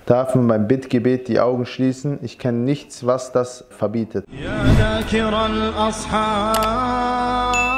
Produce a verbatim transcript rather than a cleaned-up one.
darf man beim Bittgebet die Augen schließen. Ich kenne nichts, was das verbietet. Ya dhakira al-ashab